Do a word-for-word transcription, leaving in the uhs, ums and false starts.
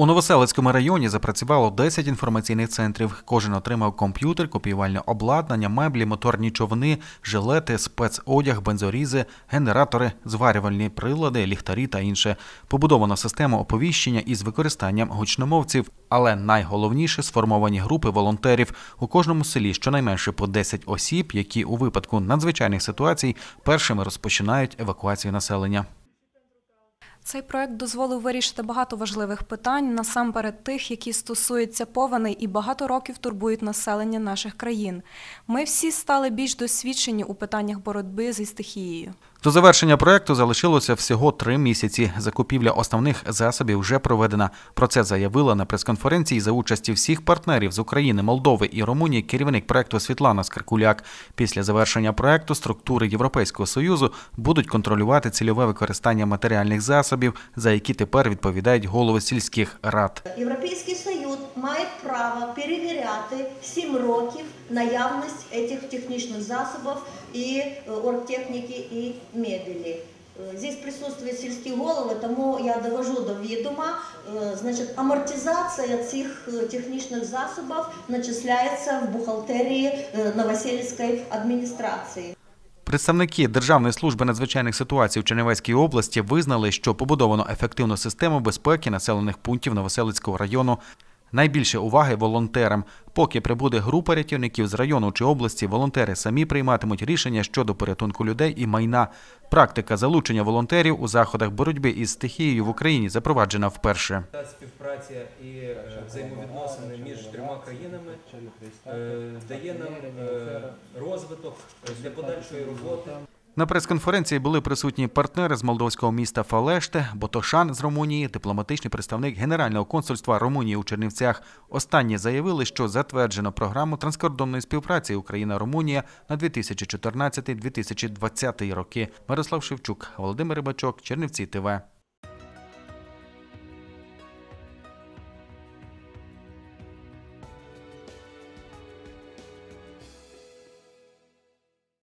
У Новоселицькому районі запрацювало десять інформаційних центрів. Кожен отримав комп'ютер, копіювальне обладнання, меблі, моторні човни, жилети, спецодяг, бензорізи, генератори, зварювальні прилади, ліхтарі та інше. Побудовано систему оповіщення із використанням гучномовців. Але найголовніше – сформовані групи волонтерів. У кожному селі щонайменше по десять осіб, які у випадку надзвичайних ситуацій першими розпочинають евакуацію населення. Цей проект дозволив вирішити багато важливих питань, насамперед тих, які стосуються повеней і багато років турбують населення наших країн. Ми всі стали більш досвідчені у питаннях боротьби зі стихією. До завершення проекту залишилося всього три місяці. Закупівля основних засобів вже проведена. Про це заявила на прес-конференції за участі всіх партнерів з України, Молдови і Румунії керівник проекту Світлана Скаркуляк. Після завершення проекту структури Європейського Союзу будуть контролювати цільове використання матеріальних засобів, за які тепер відповідають голови сільських рад. Європейський Союз має право перевіряти сім років наявність цих технічних засобів і оргтехніки, і мебелі. Здесь присутствують сільські голови, тому я довожу до відома, значить, амортизація цих технічних засобів начисляється в бухгалтерії Новоселицької адміністрації. Представники Державної служби надзвичайних ситуацій у Чернівецькій області визнали, що побудовано ефективну систему безпеки населених пунктів Новоселицького району. Найбільше уваги волонтерам. Поки прибуде група рятівників з району чи області, волонтери самі прийматимуть рішення щодо порятунку людей і майна. Практика залучення волонтерів у заходах боротьби із стихією в Україні запроваджена вперше. Співпраця і взаємовідносини між трьома країнами дає нам розвиток для подальшої роботи. На прес-конференції були присутні партнери з молдовського міста Фалеште, Ботошан з Румунії, дипломатичний представник Генерального консульства Румунії у Чернівцях. Останні заявили, що затверджено програму транскордонної співпраці Україна-Румунія на дві тисячі чотирнадцятий - дві тисячі двадцятий роки. Мирослав Шевчук, Володимир Рибачок, Чернівці ТВ.